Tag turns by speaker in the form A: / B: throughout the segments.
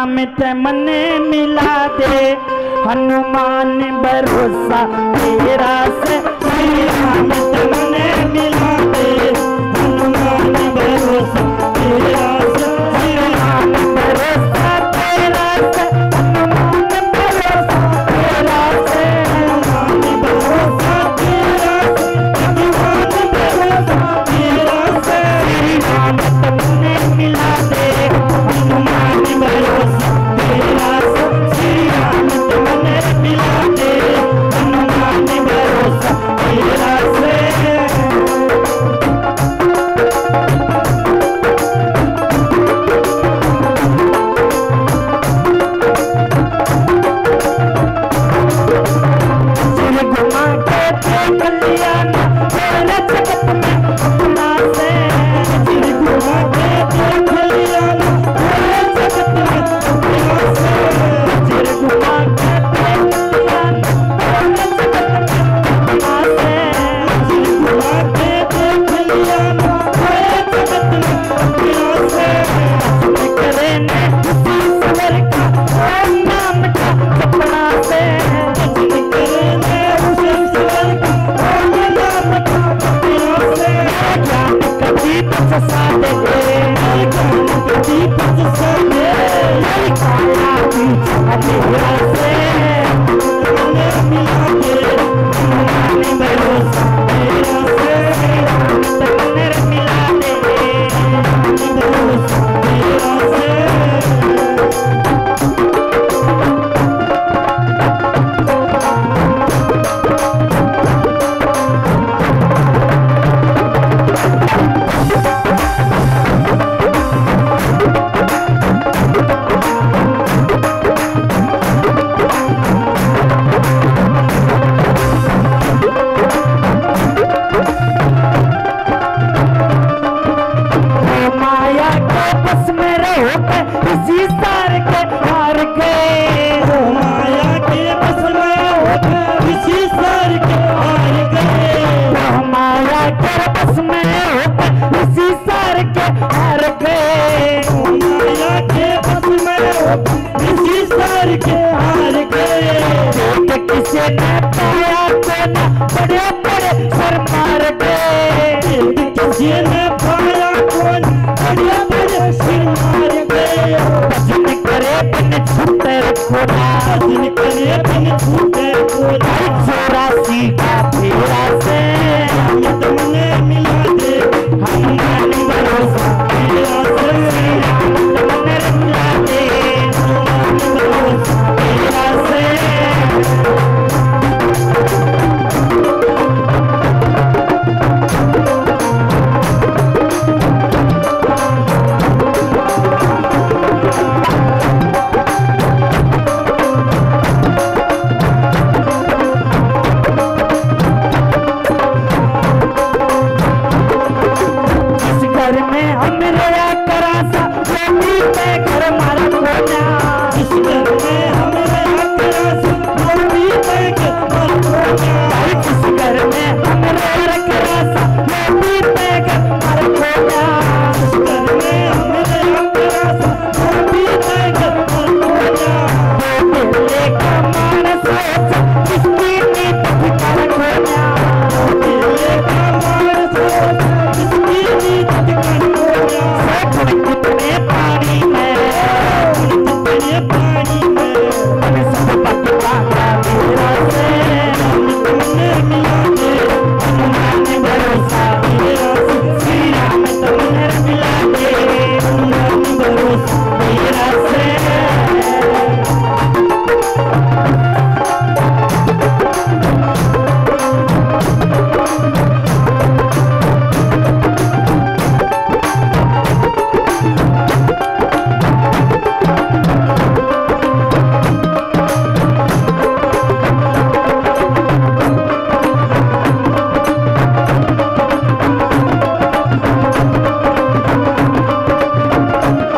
A: राम ते मने मिला दे, हनुमान भरोसा तेरा से। श्री राम ते मने मिला दे, हनुमान भरोसा तेरा से। श्री राम भरोसा तेरा से, हनुमान भरोसा तेरा से। हनुमान भरोसा तेरा से, हनुमान भरोसा तेरा से। श्री राम ते मने मिला दे, हनुमान भरोसा तेरा से। श्री राम ते मने मिला दे, हनुमान भरोसा तेरा से।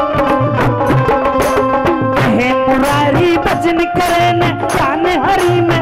B: भजन करे न जान हरी में